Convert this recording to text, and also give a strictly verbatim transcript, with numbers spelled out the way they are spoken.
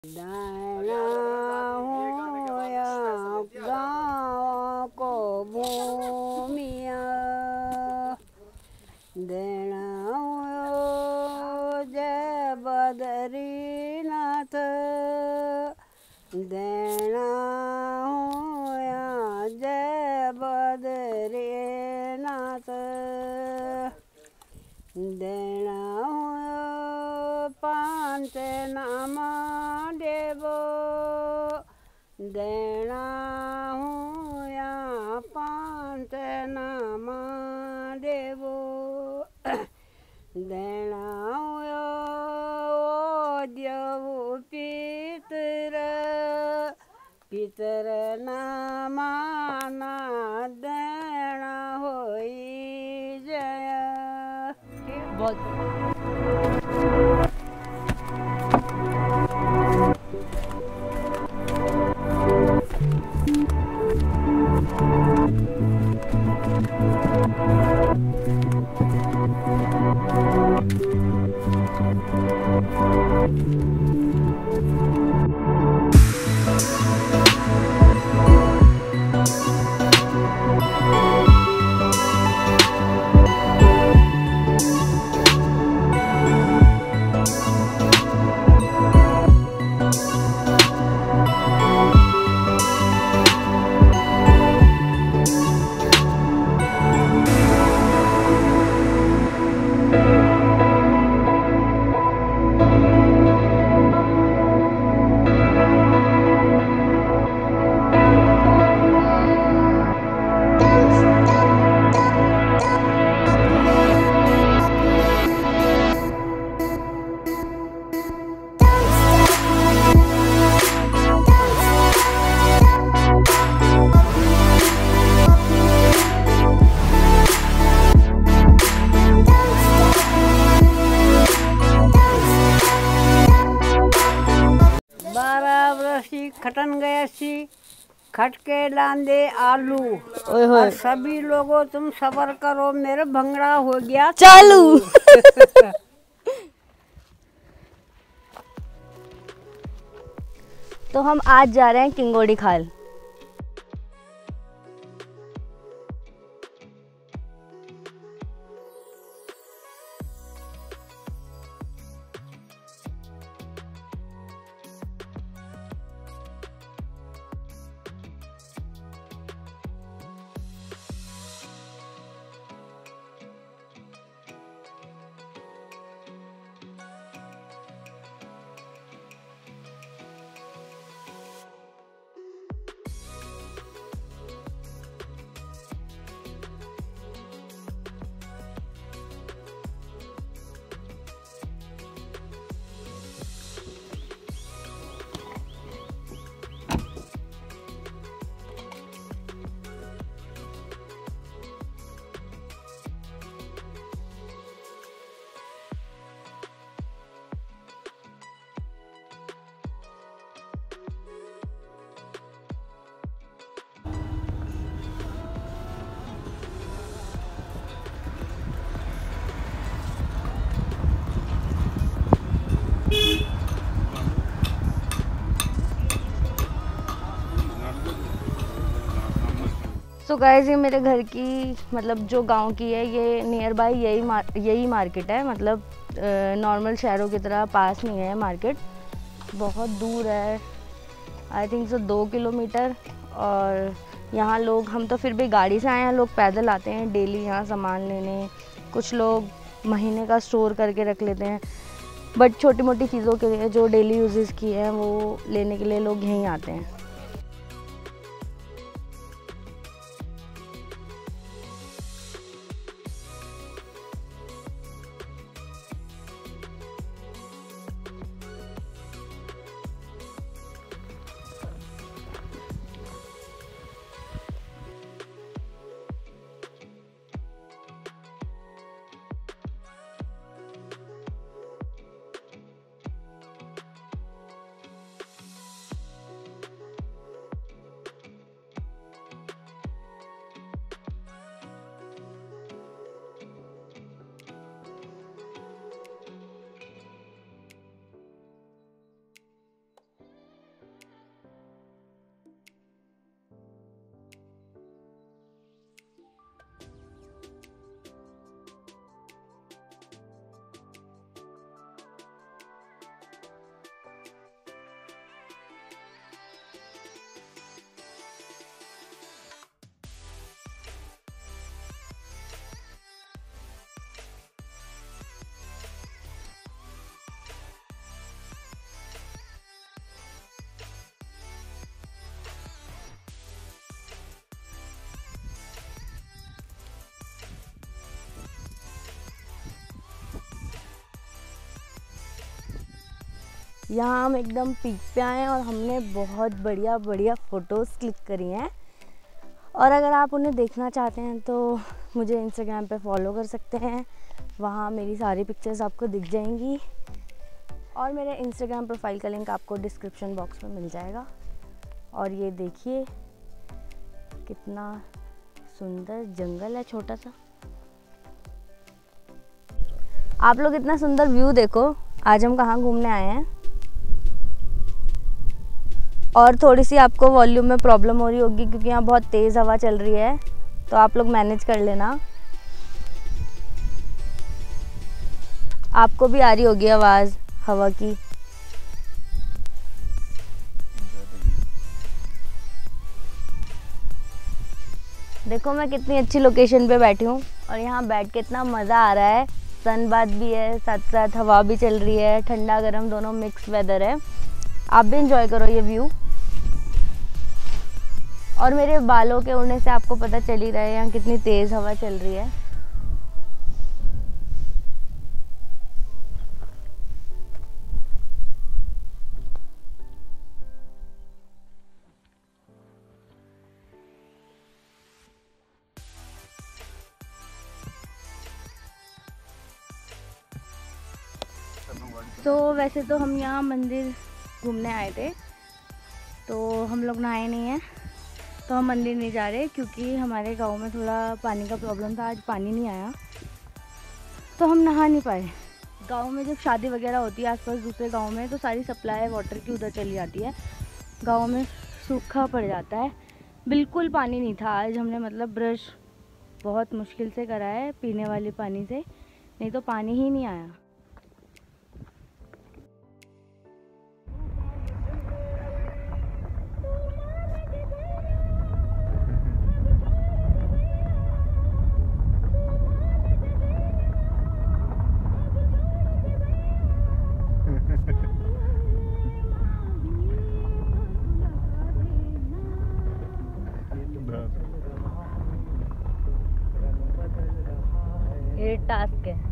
दाना होया गाँव को भूमिया देना हो जय बद्रीनाथ देना होया जय बद्रीनाथ देना हो पांच नामा देवो देना होया पांच नामा देवो देना हो देवो पितर पितर नामाना देना होई जय बहुत खटन गया सी खट के लांदे आलू और सभी लोगों तुम सबर करो मेरे भंगड़ा हो गया चालू। तो हम आज जा रहे हैं किंगोड़ी खाल। तो गाइस ये मेरे घर की मतलब जो गांव की है, ये नियर बाय यही मार, यही मार्केट है। मतलब नॉर्मल शहरों की तरह पास नहीं है मार्केट, बहुत दूर है, आई थिंक सो दो किलोमीटर। और यहाँ लोग, हम तो फिर भी गाड़ी से आए हैं, लोग पैदल आते हैं डेली यहाँ सामान लेने। कुछ लोग महीने का स्टोर करके रख लेते हैं, बट छोटी मोटी चीज़ों के लिए जो डेली यूजेस की है वो लेने के लिए लोग यहीं आते हैं। यहाँ हम एकदम पीक पे आए हैं और हमने बहुत बढ़िया बढ़िया फ़ोटोज़ क्लिक करी हैं। और अगर आप उन्हें देखना चाहते हैं तो मुझे इंस्टाग्राम पे फॉलो कर सकते हैं, वहाँ मेरी सारी पिक्चर्स आपको दिख जाएंगी। और मेरे इंस्टाग्राम प्रोफाइल का लिंक आपको डिस्क्रिप्शन बॉक्स में मिल जाएगा। और ये देखिए कितना सुंदर जंगल है छोटा सा। आप लोग इतना सुंदर व्यू देखो। आज हम कहाँ घूमने आए हैं। और थोड़ी सी आपको वॉल्यूम में प्रॉब्लम हो रही होगी क्योंकि यहाँ बहुत तेज़ हवा चल रही है, तो आप लोग मैनेज कर लेना। आपको भी आ रही होगी आवाज़ हवा की। देखो मैं कितनी अच्छी लोकेशन पे बैठी हूँ और यहाँ बैठ के इतना मज़ा आ रहा है। सन बात भी है, साथ साथ हवा भी चल रही है, ठंडा गर्म दोनों मिक्स वेदर है। आप भी इंजॉय करो ये व्यू। और मेरे बालों के उड़ने से आपको पता चल ही रहा है यहाँ कितनी तेज़ हवा चल रही है। तो वैसे तो हम यहाँ मंदिर घूमने आए थे, तो हम लोग नहाए नहीं हैं, तो हम मंदिर नहीं जा रहे क्योंकि हमारे गांव में थोड़ा पानी का प्रॉब्लम था। आज पानी नहीं आया तो हम नहा नहीं पाए। गांव में जब शादी वगैरह होती है आसपास दूसरे गांव में, तो सारी सप्लाई वाटर की उधर चली जाती है। गांव में सूखा पड़ जाता है, बिल्कुल पानी नहीं था। आज हमने मतलब ब्रश बहुत मुश्किल से करा है पीने वाले पानी से, नहीं तो पानी ही नहीं आया। ये टास्क है।